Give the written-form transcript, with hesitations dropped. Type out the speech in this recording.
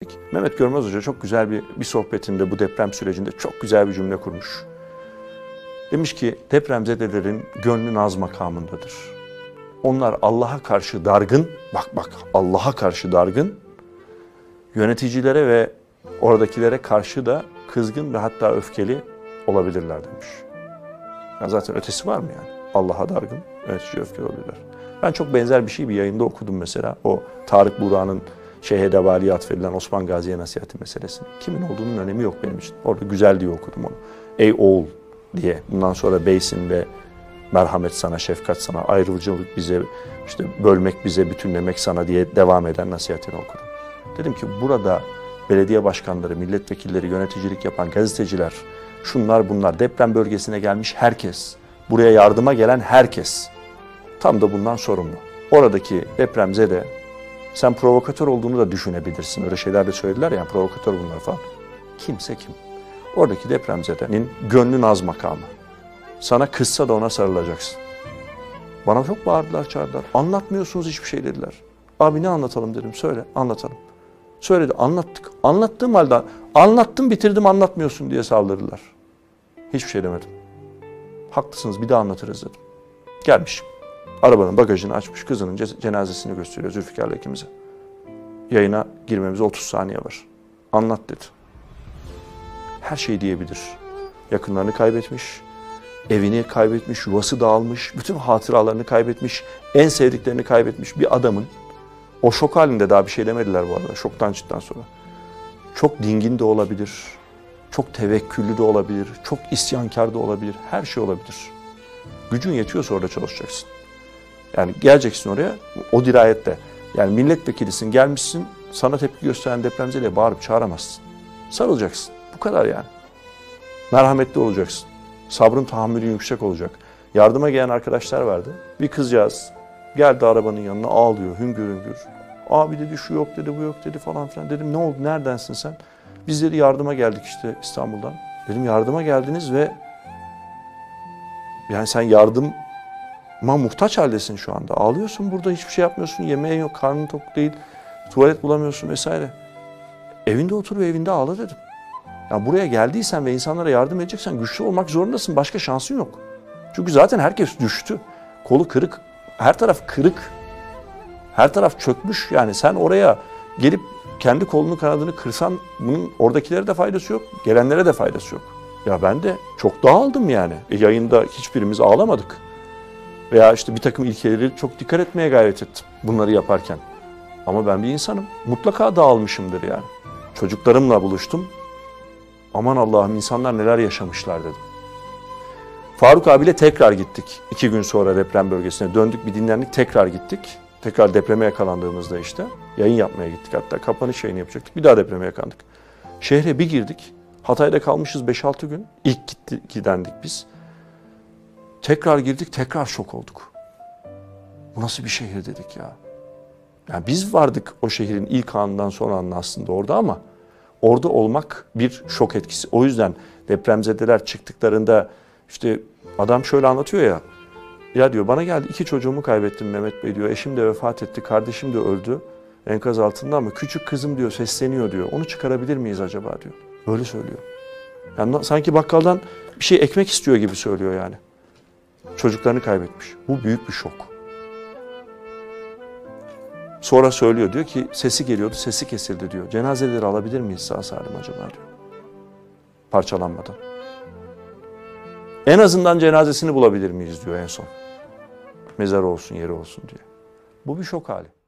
Mehmet Görmez Hoca çok güzel bir sohbetinde bu deprem sürecinde çok güzel bir cümle kurmuş. Demiş ki depremzedelerin gönlü naz makamındadır. Onlar Allah'a karşı dargın, bak Allah'a karşı dargın, yöneticilere ve oradakilere karşı da kızgın ve hatta öfkeli olabilirler demiş. Yani zaten ötesi var mı yani? Allah'a dargın, yönetici öfkeli olabilirler. Ben çok benzer bir şey bir yayında okudum mesela. O Tarık Buğra'nın Şeyh Edebali'ye atfedilen Osman Gazi'ye nasihati meselesini. Kimin olduğunun önemi yok benim için. Orada güzel diye okudum onu. Ey oğul diye. Bundan sonra beysin ve merhamet sana, şefkat sana, ayrılıcılık bize, işte bölmek bize, bütünlemek sana diye devam eden nasihatini okudum. Dedim ki burada belediye başkanları, milletvekilleri, yöneticilik yapan gazeteciler, şunlar bunlar, deprem bölgesine gelmiş herkes, buraya yardıma gelen herkes tam da bundan sorumlu. Oradaki depremzede sen provokatör olduğunu da düşünebilirsin. Öyle şeyler de söylediler ya, provokatör bunlar falan. Kimse kim? Oradaki depremzedenin gönlü naz makamı. Sana kızsa da ona sarılacaksın. Bana çok bağırdılar, çağırdılar. Anlatmıyorsunuz hiçbir şey dediler. Abi ne anlatalım dedim, söyle, anlatalım. Söyledi, anlattık. Anlattığım halde, anlattım bitirdim anlatmıyorsun diye saldırdılar. Hiçbir şey demedim. Haklısınız, bir daha anlatırız dedim. Gelmiş. Arabanın bagajını açmış, kızının cenazesini gösteriyor Zülfikar'la ikimize. Yayına girmemize 30 saniye var. Anlat dedi. Her şeyi diyebilir. Yakınlarını kaybetmiş, evini kaybetmiş, yuvası dağılmış, bütün hatıralarını kaybetmiş, en sevdiklerini kaybetmiş bir adamın o şok halinde daha bir şey demediler bu arada, şoktan çıktıktan sonra. Çok dingin de olabilir, çok tevekküllü de olabilir, çok isyankar da olabilir, her şey olabilir. Gücün yetiyorsa orada çalışacaksın. Yani geleceksin oraya, o dirayette. Yani milletvekilisin, gelmişsin, sana tepki gösteren depremzeliğe bağırıp çağıramazsın. Sarılacaksın, bu kadar yani. Merhametli olacaksın. Sabrın, tahammülün yüksek olacak. Yardıma gelen arkadaşlar vardı. Bir kızcağız geldi arabanın yanına, ağlıyor hüngür hüngür. Abi dedi şu yok dedi, bu yok dedi falan filan. Dedim ne oldu, neredensin sen? Biz dedi yardıma geldik işte İstanbul'dan. Dedim yardıma geldiniz ve yani sen yardıma muhtaç haldesin şu anda. Ağlıyorsun burada, hiçbir şey yapmıyorsun, yemeğin yok, karnın tok değil, tuvalet bulamıyorsun vesaire. Evinde otur ve evinde ağla dedim. Yani buraya geldiysen ve insanlara yardım edeceksen güçlü olmak zorundasın. Başka şansın yok. Çünkü zaten herkes düştü. Kolu kırık. Her taraf kırık. Her taraf çökmüş. Yani sen oraya gelip kendi kolunu kanadını kırsan bunun oradakilere de faydası yok. Gelenlere de faydası yok. Ya ben de çok dağıldım yani. Yayında hiçbirimiz ağlamadık. Veya işte bir takım ilkeleri çok dikkat etmeye gayret ettim bunları yaparken. Ama ben bir insanım. Mutlaka dağılmışımdır yani. Çocuklarımla buluştum. Aman Allah'ım insanlar neler yaşamışlar dedim. Faruk abiyle tekrar gittik. 2 gün sonra deprem bölgesine döndük, bir dinlendik, tekrar gittik. Tekrar depreme yakalandığımızda işte yayın yapmaya gittik, hatta kapanış yayını yapacaktık. Bir daha depreme yakalandık. Şehre bir girdik. Hatay'da kalmışız 5-6 gün. İlk gidendik biz. Tekrar girdik, tekrar şok olduk. Bu nasıl bir şehir dedik ya. Yani biz vardık o şehrin ilk anından son anına aslında orada ama orada olmak bir şok etkisi. O yüzden depremzedeler çıktıklarında işte adam şöyle anlatıyor ya. Ya diyor bana geldi 2 çocuğumu kaybettim Mehmet Bey diyor. Eşim de vefat etti, kardeşim de öldü enkaz altında ama küçük kızım diyor sesleniyor diyor. Onu çıkarabilir miyiz acaba diyor. Böyle söylüyor. Yani sanki bakkaldan bir şey ekmek istiyor gibi söylüyor yani. Çocuklarını kaybetmiş. Bu büyük bir şok. Sonra söylüyor diyor ki sesi geliyordu, sesi kesildi diyor. Cenazeleri alabilir miyiz sağ salim acaba diyor. Parçalanmadan. En azından cenazesini bulabilir miyiz diyor en son. Mezarı olsun, yeri olsun diye. Bu bir şok hali.